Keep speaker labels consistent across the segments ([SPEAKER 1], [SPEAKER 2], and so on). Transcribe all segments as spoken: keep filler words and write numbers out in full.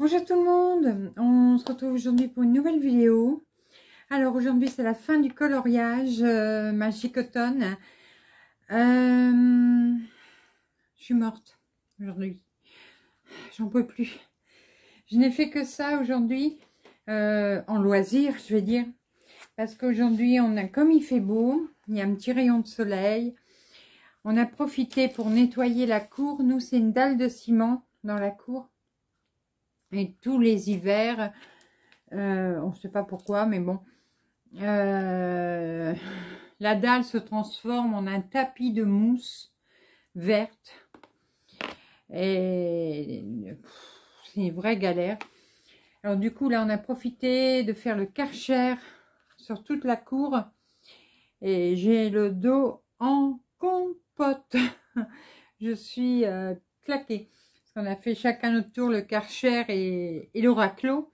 [SPEAKER 1] Bonjour tout le monde, on se retrouve aujourd'hui pour une nouvelle vidéo. Alors aujourd'hui c'est la fin du coloriage euh, Magic Automne. Euh, je suis morte aujourd'hui, j'en peux plus. Je n'ai fait que ça aujourd'hui, euh, en loisir je vais dire. Parce qu'aujourd'hui on a, comme il fait beau, il y a un petit rayon de soleil. On a profité pour nettoyer la cour. Nous c'est une dalle de ciment dans la cour. Et tous les hivers, euh, on ne sait pas pourquoi, mais bon, euh, la dalle se transforme en un tapis de mousse verte. Et c'est une vraie galère. Alors du coup, là, on a profité de faire le karcher sur toute la cour. Et j'ai le dos en compote. Je suis euh, claquée. On a fait chacun notre tour, le karcher et, et le raclos,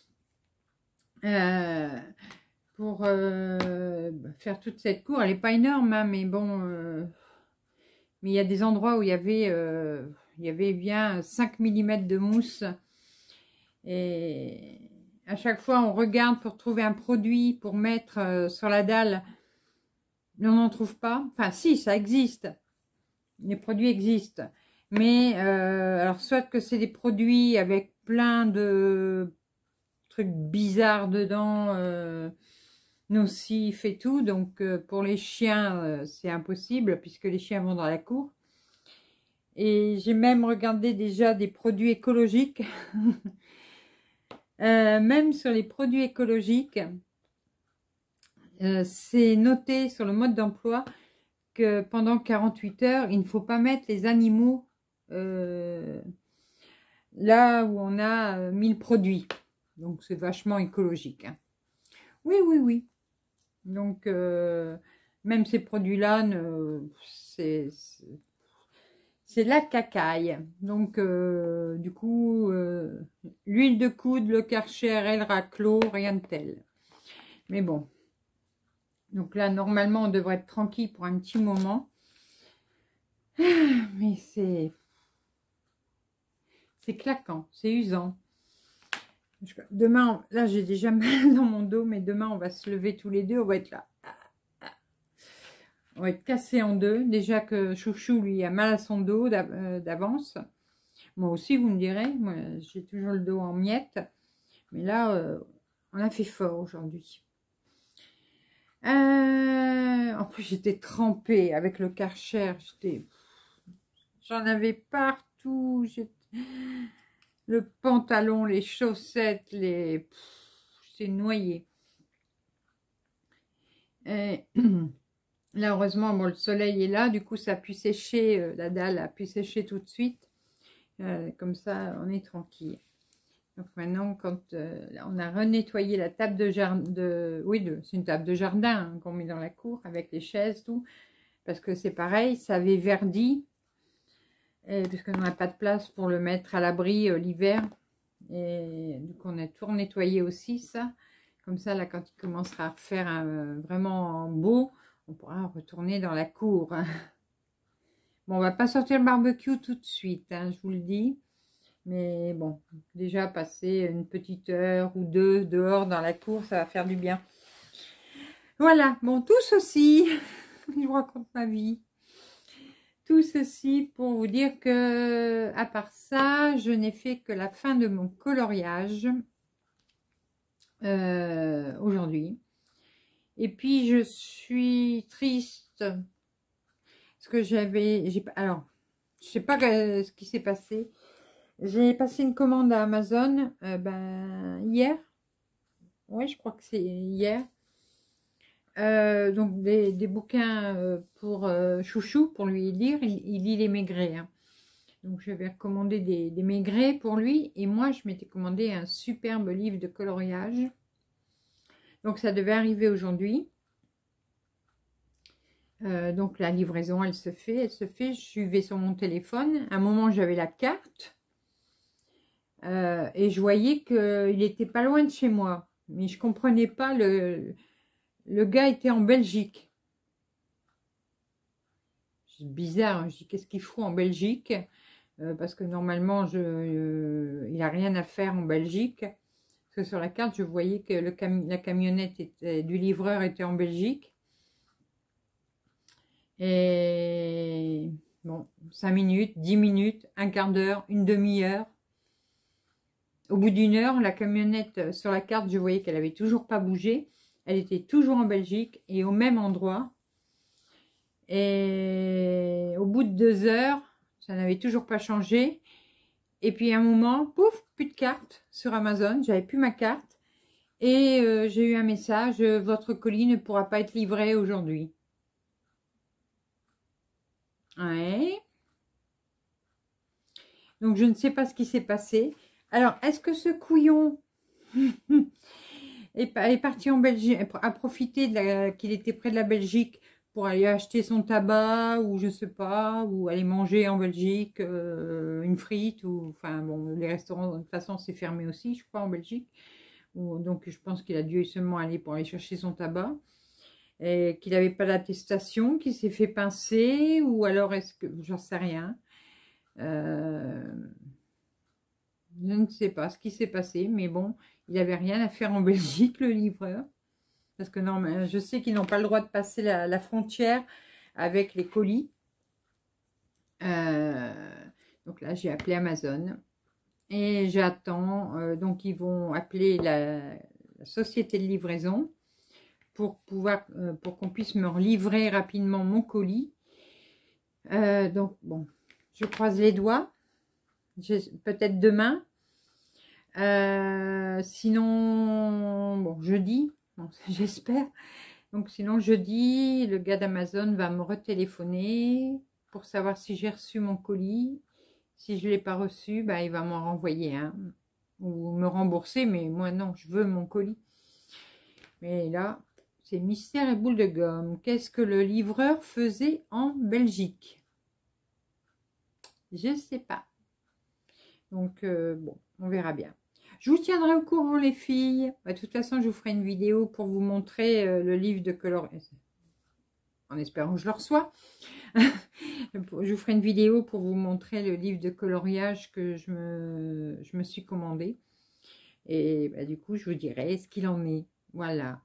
[SPEAKER 1] euh, pour euh, faire toute cette cour. Elle n'est pas énorme, hein, mais bon, euh, mais il y a des endroits où il y avait, euh, il y avait bien cinq millimètres de mousse. Et à chaque fois, on regarde pour trouver un produit pour mettre euh, sur la dalle. Mais on n'en trouve pas. Enfin, si, ça existe. Les produits existent. Mais, euh, alors, soit que c'est des produits avec plein de trucs bizarres dedans, euh, nocifs et tout. Donc, euh, pour les chiens, euh, c'est impossible puisque les chiens vont dans la cour. Et j'ai même regardé déjà des produits écologiques. euh, même sur les produits écologiques, euh, c'est noté sur le mode d'emploi que pendant quarante-huit heures, il ne faut pas mettre les animaux Euh, là où on a euh, mis le produit. Donc c'est vachement écologique, hein. Oui, oui, oui. Donc euh, même ces produits-là, c'est c'est la cacaille. Donc euh, du coup, euh, l'huile de coude, le karcher et le raclos, rien de tel. Mais bon. Donc là, normalement, on devrait être tranquille pour un petit moment. Mais c'est... C'est claquant, c'est usant. Demain, là j'ai déjà mal dans mon dos, mais demain on va se lever tous les deux, on va être là. On va être cassé en deux. Déjà que Chouchou lui a mal à son dos d'avance. Moi aussi vous me direz, moi j'ai toujours le dos en miettes. Mais là, euh, on a fait fort aujourd'hui. Euh, en plus j'étais trempée avec le karcher. J'en avais partout. Le pantalon, les chaussettes, les... c'est noyé. Et là, heureusement, bon, le soleil est là. Du coup, ça a pu sécher. Euh, la dalle a pu sécher tout de suite. Euh, comme ça, on est tranquille. Donc maintenant, quand euh, on a renettoyé la table de jardin... De, oui, c'est une table de jardin, hein, qu'on met dans la cour avec les chaises, tout. Parce que c'est pareil, ça avait verdi. Et parce qu'on n'a pas de place pour le mettre à l'abri euh, l'hiver. Et du coup, on a tout nettoyé aussi, ça. Comme ça, là, quand il commencera à refaire un, vraiment beau, on pourra retourner dans la cour. Bon, on va pas sortir le barbecue tout de suite, hein, je vous le dis. Mais bon, déjà passer une petite heure ou deux dehors dans la cour, ça va faire du bien. Voilà, bon, tout ceci, je vous raconte ma vie. Tout ceci pour vous dire que, à part ça, je n'ai fait que la fin de mon coloriage euh, aujourd'hui. Et puis, je suis triste parce que j'avais... Alors, je sais pas ce qui s'est passé. J'ai passé une commande à Amazon euh, ben, hier. Oui, je crois que c'est hier. Euh, donc des, des bouquins euh, pour euh, Chouchou, pour lui lire. Il, il lit les Maigret, hein. Donc j'avais recommandé des, des Maigret pour lui. Et moi, je m'étais commandé un superbe livre de coloriage. Donc ça devait arriver aujourd'hui. Euh, donc la livraison, elle se fait. Elle se fait. Je suivais sur mon téléphone. À un moment, j'avais la carte. Euh, et je voyais qu'il n'était pas loin de chez moi. Mais je ne comprenais pas le... Le gars était en Belgique. C'est bizarre, hein. Je dis, qu'est-ce qu'il fout en Belgique? euh, parce que normalement, je, euh, il n'a rien à faire en Belgique. Parce que sur la carte, je voyais que le cam la camionnette était, du livreur était en Belgique. Et bon, cinq minutes, dix minutes, un quart d'heure, une demi-heure. Au bout d'une heure, la camionnette, sur la carte, je voyais qu'elle n'avait toujours pas bougé. Elle était toujours en Belgique et au même endroit. Et au bout de deux heures, ça n'avait toujours pas changé. Et puis à un moment, pouf, plus de carte sur Amazon. J'avais plus ma carte. Et euh, j'ai eu un message, votre colis ne pourra pas être livré aujourd'hui. Ouais. Donc je ne sais pas ce qui s'est passé. Alors, est-ce que ce couillon est, est parti en Belgique, a profité qu'il était près de la Belgique pour aller acheter son tabac ou je sais pas, ou aller manger en Belgique euh, une frite ou enfin bon, les restaurants de toute façon c'est fermé aussi, je crois en Belgique. Ou, donc je pense qu'il a dû seulement aller pour aller chercher son tabac et qu'il n'avait pas d'attestation, qu'il s'est fait pincer ou alors est-ce que j'en sais rien. Euh, je ne sais pas ce qui s'est passé, mais bon, il n'avait rien à faire en Belgique, le livreur. Parce que non, mais je sais qu'ils n'ont pas le droit de passer la, la frontière avec les colis. Euh, donc là, j'ai appelé Amazon. Et j'attends. Euh, donc, ils vont appeler la, la société de livraison pour pouvoir, euh, pour qu'on puisse me livrer rapidement mon colis. Euh, donc, bon, je croise les doigts. Peut-être demain. Euh, sinon, bon, jeudi. Bon, j'espère. Donc sinon jeudi, le gars d'Amazon va me retéléphoner pour savoir si j'ai reçu mon colis. Si je ne l'ai pas reçu, bah, il va m'en renvoyer un. Ou me rembourser, mais moi non, je veux mon colis. Mais là, c'est mystère et boule de gomme. Qu'est-ce que le livreur faisait en Belgique? Je ne sais pas. Donc euh, bon, on verra bien. Je vous tiendrai au courant les filles. Bah, de toute façon, je vous ferai une vidéo pour vous montrer euh, le livre de coloriage. En espérant que je le reçois. Je vous ferai une vidéo pour vous montrer le livre de coloriage que je me, je me suis commandé. Et bah, du coup, je vous dirai ce qu'il en est. Voilà.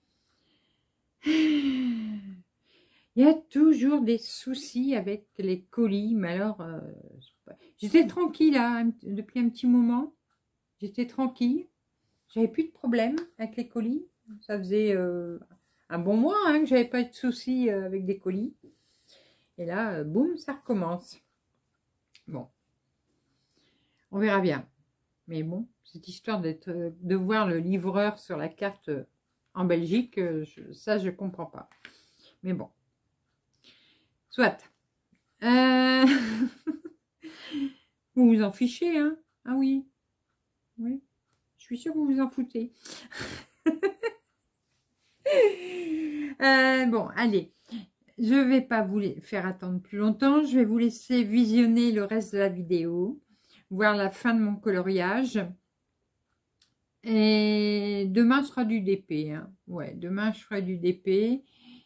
[SPEAKER 1] Il y a toujours des soucis avec les colis. Mais alors, euh, j'étais tranquille hein, depuis un petit moment. J'étais tranquille, j'avais plus de problème avec les colis. Ça faisait euh, un bon mois hein, que j'avais pas eu de soucis euh, avec des colis. Et là, euh, boum, ça recommence. Bon, on verra bien. Mais bon, cette histoire d'être, de voir le livreur sur la carte en Belgique, je, ça je comprends pas. Mais bon, soit. Euh... vous vous en fichez, hein? Ah oui. Oui, je suis sûre que vous vous en foutez. euh, bon, allez. Je ne vais pas vous faire attendre plus longtemps. Je vais vous laisser visionner le reste de la vidéo. Voir la fin de mon coloriage. Et demain sera du D P. Hein. Ouais, demain je ferai du D P.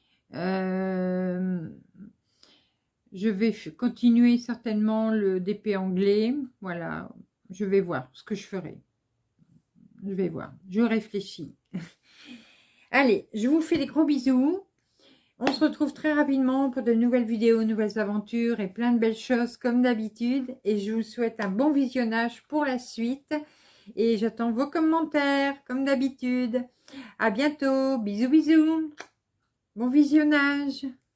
[SPEAKER 1] Euh, je vais continuer certainement le D P anglais. Voilà. Je vais voir ce que je ferai. Je vais voir. Je réfléchis. Allez, je vous fais des gros bisous. On se retrouve très rapidement pour de nouvelles vidéos, nouvelles aventures et plein de belles choses comme d'habitude. Et je vous souhaite un bon visionnage pour la suite. Et j'attends vos commentaires comme d'habitude. À bientôt. Bisous, bisous. Bon visionnage.